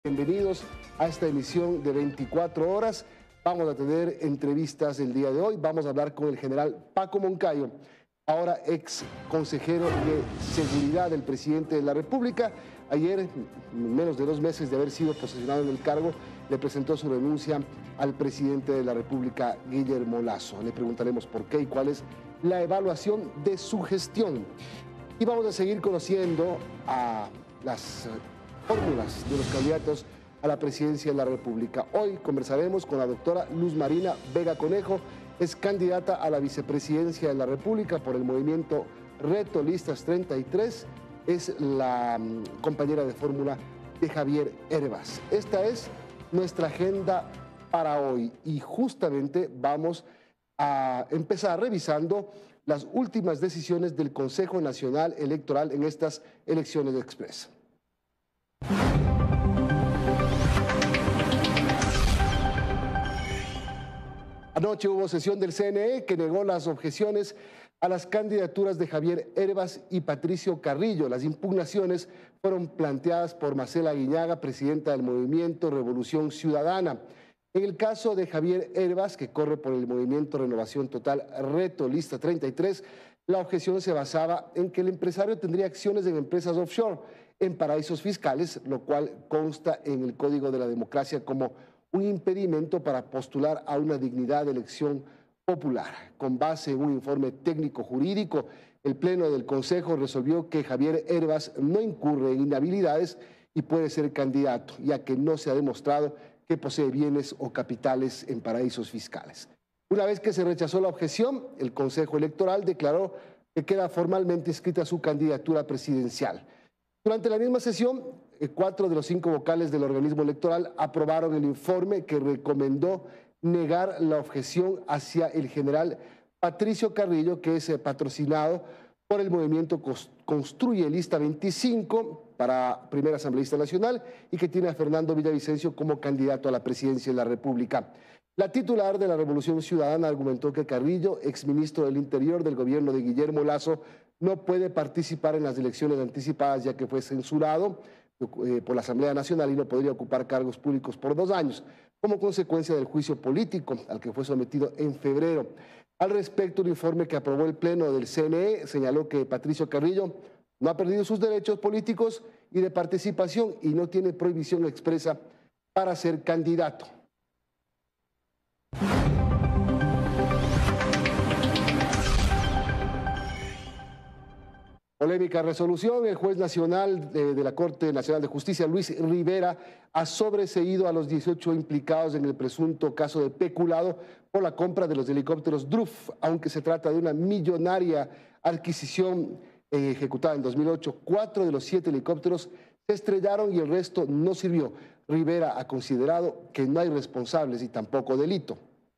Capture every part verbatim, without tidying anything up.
Bienvenidos a esta emisión de veinticuatro horas. Vamos a tener entrevistas el día de hoy. Vamos a hablar con el general Paco Moncayo, ahora ex consejero de Seguridad del presidente de la República. Ayer, menos de dos meses de haber sido posesionado en el cargo, le presentó su renuncia al presidente de la República, Guillermo Lasso. Le preguntaremos por qué y cuál es la evaluación de su gestión. Y vamos a seguir conociendo a las fórmulas de los candidatos a la presidencia de la República. Hoy conversaremos con la doctora Luz Marina Vega Conejo, es candidata a la vicepresidencia de la República por el movimiento Reto Listas treinta y tres, es la um, compañera de fórmula de Javier Hervas. Esta es nuestra agenda para hoy y justamente vamos a empezar revisando las últimas decisiones del Consejo Nacional Electoral en estas elecciones express. Anoche hubo sesión del C N E que negó las objeciones a las candidaturas de Javier Hervas y Patricio Carrillo. Las impugnaciones fueron planteadas por Marcela Guiñaga, presidenta del movimiento Revolución Ciudadana. En el caso de Javier Hervas, que corre por el movimiento Renovación Total Reto Lista treinta y tres, la objeción se basaba en que el empresario tendría acciones en empresas offshore, en paraísos fiscales, lo cual consta en el Código de la Democracia como un impedimento para postular a una dignidad de elección popular. Con base en un informe técnico jurídico, el Pleno del Consejo resolvió que Javier Hervas no incurre en inhabilidades y puede ser candidato, ya que no se ha demostrado que posee bienes o capitales en paraísos fiscales. Una vez que se rechazó la objeción, el Consejo Electoral declaró que queda formalmente inscrita su candidatura presidencial. Durante la misma sesión, cuatro de los cinco vocales del organismo electoral aprobaron el informe que recomendó negar la objeción hacia el general Patricio Carrillo, que es patrocinado por el movimiento Construye Lista veinticinco para Primera Asambleísta Nacional y que tiene a Fernando Villavicencio como candidato a la presidencia de la República. La titular de la Revolución Ciudadana argumentó que Carrillo, exministro del Interior del gobierno de Guillermo Lasso, no puede participar en las elecciones anticipadas ya que fue censurado eh, por la Asamblea Nacional y no podría ocupar cargos públicos por dos años, como consecuencia del juicio político al que fue sometido en febrero. Al respecto, el informe que aprobó el Pleno del C N E señaló que Patricio Carrillo no ha perdido sus derechos políticos y de participación y no tiene prohibición expresa para ser candidato. Polémica resolución. El juez nacional de, de la Corte Nacional de Justicia, Luis Rivera, ha sobreseído a los dieciocho implicados en el presunto caso de peculado por la compra de los helicópteros D R U F, aunque se trata de una millonaria adquisición eh, ejecutada en dos mil ocho. Cuatro de los siete helicópteros se estrellaron y el resto no sirvió. Rivera ha considerado que no hay responsables y tampoco delito.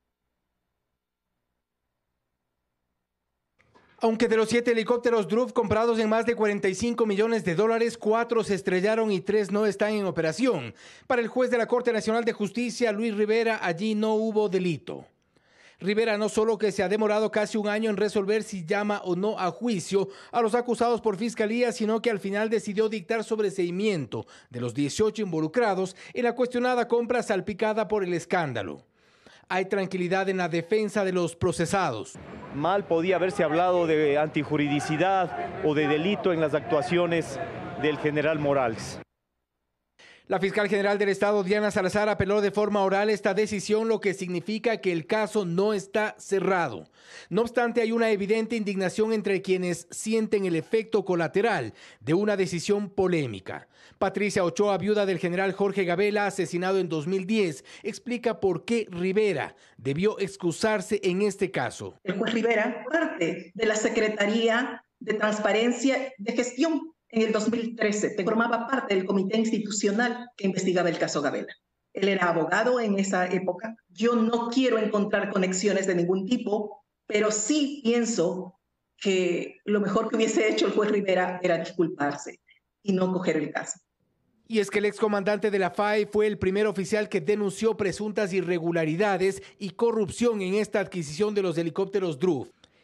Aunque de los siete helicópteros D R U F comprados en más de cuarenta y cinco millones de dólares, cuatro se estrellaron y tres no están en operación. Para el juez de la Corte Nacional de Justicia, Luis Rivera, allí no hubo delito. Rivera no solo que se ha demorado casi un año en resolver si llama o no a juicio a los acusados por fiscalía, sino que al final decidió dictar sobreseimiento de los dieciocho involucrados en la cuestionada compra salpicada por el escándalo. Hay tranquilidad en la defensa de los procesados. Mal podía haberse hablado de antijuridicidad o de delito en las actuaciones del general Morales. La fiscal general del Estado, Diana Salazar, apeló de forma oral esta decisión, lo que significa que el caso no está cerrado. No obstante, hay una evidente indignación entre quienes sienten el efecto colateral de una decisión polémica. Patricia Ochoa, viuda del general Jorge Gabela, asesinado en dos mil diez, explica por qué Rivera debió excusarse en este caso. El juez Rivera, parte de la Secretaría de Transparencia de Gestión en el dos mil trece, formaba parte del comité institucional que investigaba el caso Gabela. Él era abogado en esa época. Yo no quiero encontrar conexiones de ningún tipo, pero sí pienso que lo mejor que hubiese hecho el juez Rivera era disculparse y no coger el caso. Y es que el excomandante de la F A E fue el primer oficial que denunció presuntas irregularidades y corrupción en esta adquisición de los helicópteros D R U F.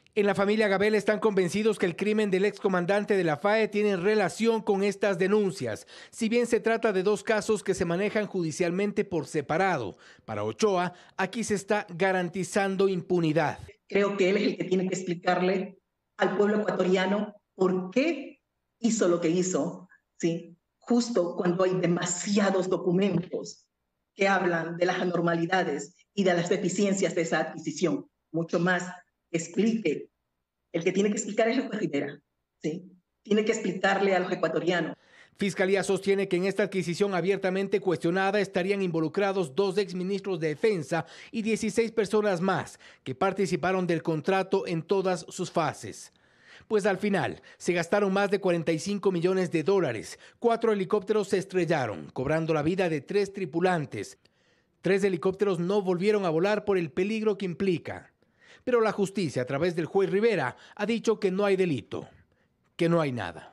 En la familia Gabel están convencidos que el crimen del excomandante de la F A E tiene relación con estas denuncias, si bien se trata de dos casos que se manejan judicialmente por separado. Para Ochoa, aquí se está garantizando impunidad. Creo que él es el que tiene que explicarle al pueblo ecuatoriano por qué hizo lo que hizo, ¿sí? Justo cuando hay demasiados documentos que hablan de las anormalidades y de las deficiencias de esa adquisición. Mucho más explique. El que tiene que explicar es el juez Rivera, ¿sí? Tiene que explicarle a los ecuatorianos. Fiscalía sostiene que en esta adquisición abiertamente cuestionada estarían involucrados dos exministros de Defensa y dieciséis personas más que participaron del contrato en todas sus fases. Pues al final se gastaron más de cuarenta y cinco millones de dólares. Cuatro helicópteros se estrellaron, cobrando la vida de tres tripulantes. Tres helicópteros no volvieron a volar por el peligro que implica. Pero la justicia, a través del juez Rivera, ha dicho que no hay delito, que no hay nada.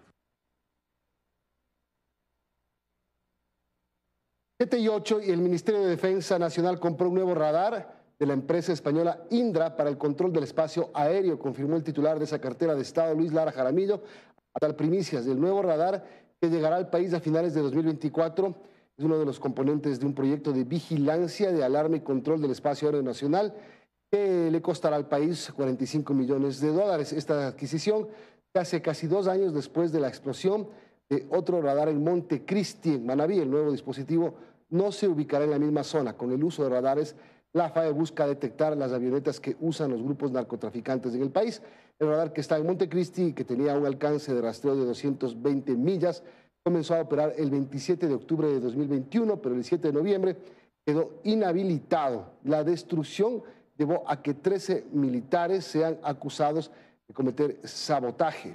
siete y ocho y el Ministerio de Defensa Nacional compró un nuevo radar de la empresa española Indra para el control del espacio aéreo, confirmó el titular de esa cartera de Estado, Luis Lara Jaramillo, a tal primicias del nuevo radar que llegará al país a finales de dos mil veinticuatro. Es uno de los componentes de un proyecto de vigilancia, de alarma y control del espacio aéreo nacional que le costará al país cuarenta y cinco millones de dólares. Esta adquisición se hace casi dos años después de la explosión de otro radar en Montecristi, en Manabí. El nuevo dispositivo no se ubicará en la misma zona. Con el uso de radares, la F A E busca detectar las avionetas que usan los grupos narcotraficantes en el país. El radar que está en Montecristi y que tenía un alcance de rastreo de doscientas veinte millas comenzó a operar el veintisiete de octubre de dos mil veintiuno, pero el siete de noviembre quedó inhabilitado. La destrucción llevó a que trece militares sean acusados de cometer sabotaje.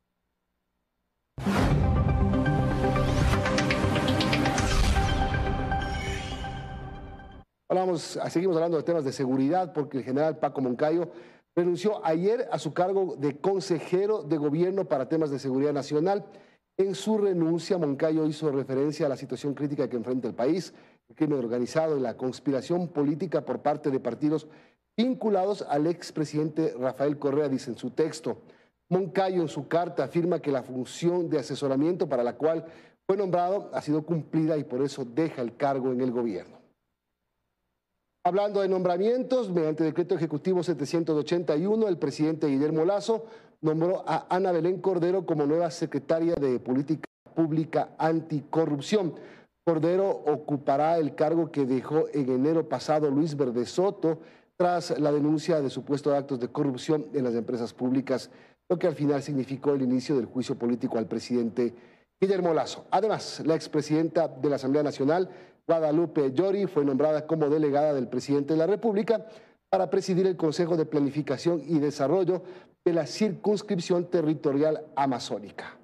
Hablamos, seguimos hablando de temas de seguridad porque el general Paco Moncayo renunció ayer a su cargo de consejero de gobierno para temas de seguridad nacional. En su renuncia, Moncayo hizo referencia a la situación crítica que enfrenta el país, el crimen organizado y la conspiración política por parte de partidos vinculados al expresidente Rafael Correa, dice en su texto. Moncayo en su carta afirma que la función de asesoramiento para la cual fue nombrado ha sido cumplida y por eso deja el cargo en el gobierno. Hablando de nombramientos, mediante decreto ejecutivo setecientos ochenta y uno, el presidente Guillermo Lasso nombró a Ana Belén Cordero como nueva secretaria de Política Pública Anticorrupción. Cordero ocupará el cargo que dejó en enero pasado Luis Verde Soto tras la denuncia de supuestos actos de corrupción en las empresas públicas, lo que al final significó el inicio del juicio político al presidente Guillermo Lasso. Además, la expresidenta de la Asamblea Nacional, Guadalupe Llori, fue nombrada como delegada del presidente de la República para presidir el Consejo de Planificación y Desarrollo de la Circunscripción Territorial Amazónica.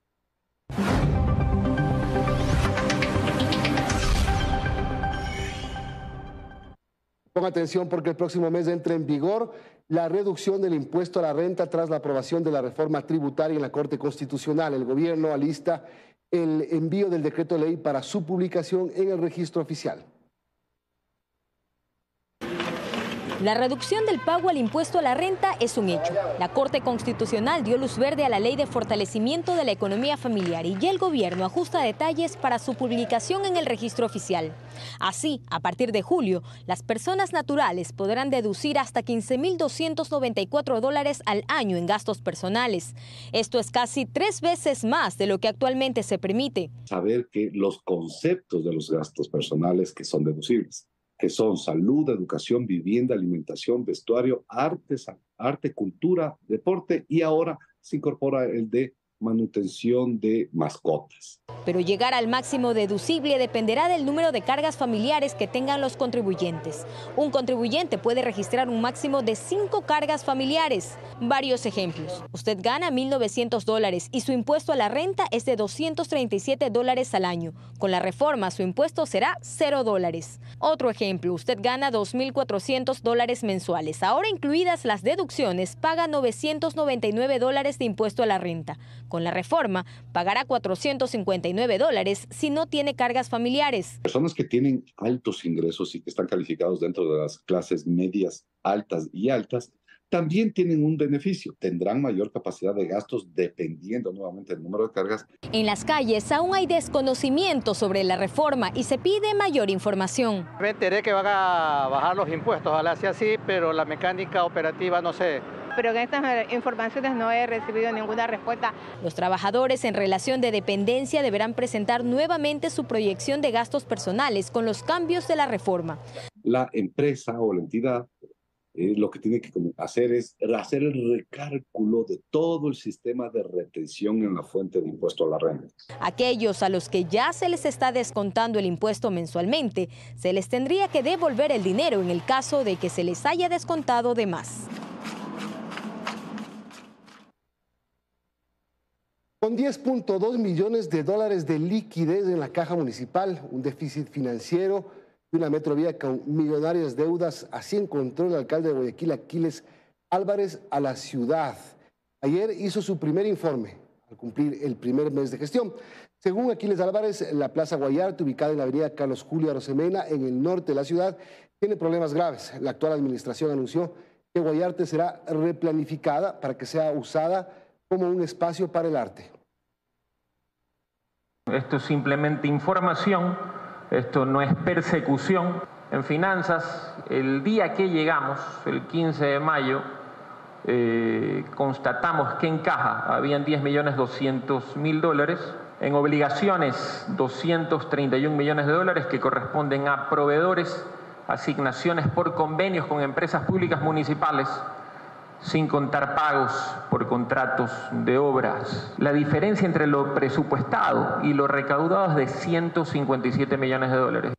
Ponga atención porque el próximo mes entra en vigor la reducción del impuesto a la renta tras la aprobación de la reforma tributaria en la Corte Constitucional. El gobierno alista el envío del decreto ley para su publicación en el registro oficial. La reducción del pago al impuesto a la renta es un hecho. La Corte Constitucional dio luz verde a la Ley de Fortalecimiento de la Economía Familiar y ya el gobierno ajusta detalles para su publicación en el registro oficial. Así, a partir de julio, las personas naturales podrán deducir hasta quince mil doscientos noventa y cuatro dólares al año en gastos personales. Esto es casi tres veces más de lo que actualmente se permite. Saber que los conceptos de los gastos personales que son deducibles, que son salud, educación, vivienda, alimentación, vestuario, artes, arte, cultura, deporte, y ahora se incorpora el de manutención de mascotas. Pero llegar al máximo deducible dependerá del número de cargas familiares que tengan los contribuyentes. Un contribuyente puede registrar un máximo de cinco cargas familiares. Varios ejemplos. Usted gana mil novecientos dólares y su impuesto a la renta es de doscientos treinta y siete dólares al año. Con la reforma, su impuesto será cero dólares. Otro ejemplo, usted gana dos mil cuatrocientos dólares mensuales. Ahora incluidas las deducciones, paga novecientos noventa y nueve dólares de impuesto a la renta. Con la reforma, pagará cuatrocientos cincuenta y nueve dólares si no tiene cargas familiares. Personas que tienen altos ingresos y que están calificados dentro de las clases medias, altas y altas, también tienen un beneficio, tendrán mayor capacidad de gastos dependiendo nuevamente del número de cargas. En las calles aún hay desconocimiento sobre la reforma y se pide mayor información. Me enteré que van a bajar los impuestos, ojalá sea así, pero la mecánica operativa no sé. Pero en estas informaciones no he recibido ninguna respuesta. Los trabajadores en relación de dependencia deberán presentar nuevamente su proyección de gastos personales con los cambios de la reforma. La empresa o la entidad Eh, lo que tiene que hacer es hacer el recálculo de todo el sistema de retención en la fuente de impuesto a la renta. Aquellos a los que ya se les está descontando el impuesto mensualmente, se les tendría que devolver el dinero en el caso de que se les haya descontado de más. Con diez punto dos millones de dólares de liquidez en la caja municipal, un déficit financiero y una metrovía con millonarias deudas, así encontró el alcalde de Guayaquil, Aquiles Álvarez, a la ciudad. Ayer hizo su primer informe al cumplir el primer mes de gestión. Según Aquiles Álvarez, la Plaza Guayarte, ubicada en la avenida Carlos Julio Arosemena, en el norte de la ciudad, tiene problemas graves. La actual administración anunció que Guayarte será replanificada para que sea usada como un espacio para el arte. Esto es simplemente información. Esto no es persecución. En finanzas, el día que llegamos, el quince de mayo, eh, constatamos que en caja habían diez millones doscientos mil dólares, en obligaciones doscientos treinta y un millones de dólares que corresponden a proveedores, asignaciones por convenios con empresas públicas municipales, sin contar pagos por contratos de obras. La diferencia entre lo presupuestado y lo recaudado es de ciento cincuenta y siete millones de dólares.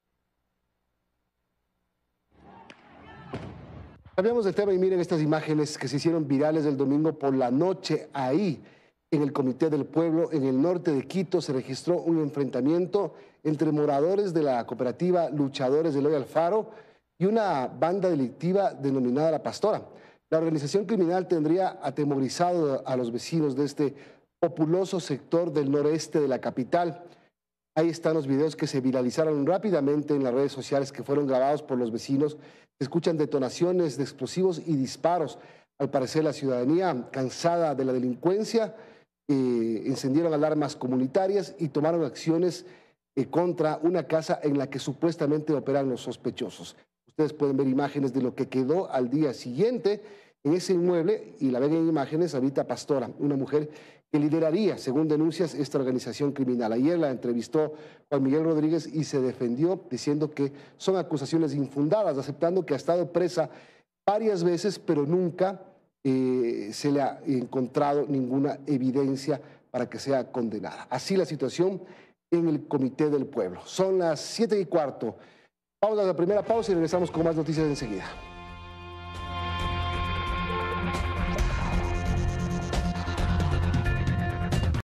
Cambiamos de tema y miren estas imágenes que se hicieron virales el domingo por la noche. Ahí, en el Comité del Pueblo, en el norte de Quito, se registró un enfrentamiento entre moradores de la cooperativa Luchadores del Hoyo Alfaro y una banda delictiva denominada La Pastora. La organización criminal tendría atemorizado a los vecinos de este populoso sector del noreste de la capital. Ahí están los videos que se viralizaron rápidamente en las redes sociales, que fueron grabados por los vecinos. Se escuchan detonaciones de explosivos y disparos. Al parecer, la ciudadanía, cansada de la delincuencia, eh, encendieron alarmas comunitarias y tomaron acciones eh, contra una casa en la que supuestamente operan los sospechosos. Ustedes pueden ver imágenes de lo que quedó al día siguiente. En ese inmueble, y la ven en imágenes, habita Pastora, una mujer que lideraría, según denuncias, esta organización criminal. Ayer la entrevistó Juan Miguel Rodríguez y se defendió diciendo que son acusaciones infundadas, aceptando que ha estado presa varias veces, pero nunca eh, se le ha encontrado ninguna evidencia para que sea condenada. Así la situación en el Comité del Pueblo. Son las siete y cuarto. Pausa la primera pausa y regresamos con más noticias enseguida.